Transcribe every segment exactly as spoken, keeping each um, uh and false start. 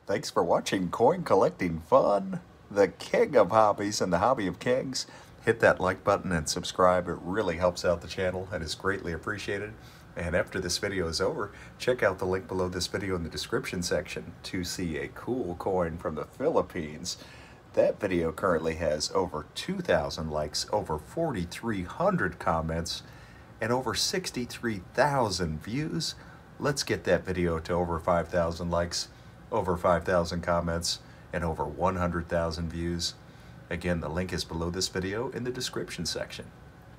Thanks for watching Coin Collecting Fun, the king of hobbies and the hobby of kings. Hit that like button and subscribe. It really helps out the channel and is greatly appreciated. And after this video is over, check out the link below this video in the description section to see a cool coin from the Philippines. That video currently has over two thousand likes, over forty-three hundred comments, and over sixty-three thousand views. Let's get that video to over five thousand likes, over five thousand comments, and over one hundred thousand views. Again, the link is below this video in the description section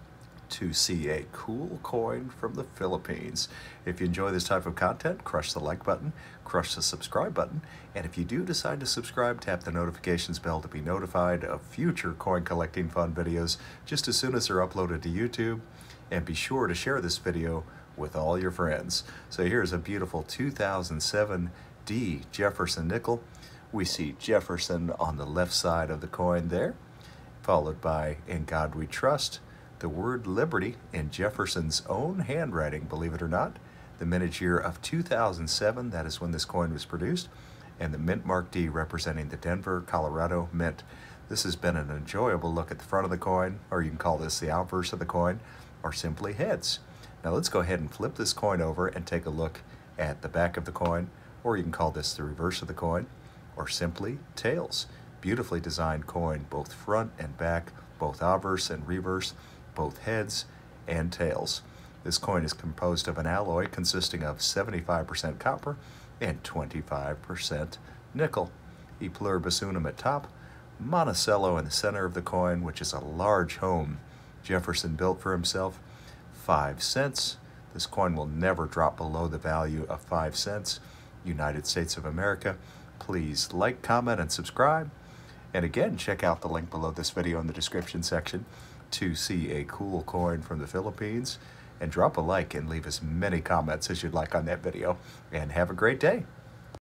to see a cool coin from the Philippines. If you enjoy this type of content, crush the like button, crush the subscribe button, and if you do decide to subscribe, tap the notifications bell to be notified of future coin collecting fun videos just as soon as they're uploaded to YouTube. And be sure to share this video with all your friends. So here's a beautiful two thousand seven D Jefferson nickel. We see Jefferson on the left side of the coin there, followed by "In God We Trust," the word liberty in Jefferson's own handwriting, believe it or not, the minute year of two thousand seven, that is when this coin was produced, and the mint mark D representing the Denver, Colorado Mint. This has been an enjoyable look at the front of the coin, or you can call this the obverse of the coin, or simply heads. Now let's go ahead and flip this coin over and take a look at the back of the coin, or you can call this the reverse of the coin, or simply tails. Beautifully designed coin, both front and back, both obverse and reverse, both heads and tails. This coin is composed of an alloy consisting of seventy-five percent copper and twenty-five percent nickel. E pluribus unum at top, Monticello in the center of the coin, which is a large home Jefferson built for himself. Five cents. This coin will never drop below the value of five cents. United States of America. Please like, comment, and subscribe. And again, check out the link below this video in the description section to see a cool coin from the Philippines. And drop a like and leave as many comments as you'd like on that video. And have a great day.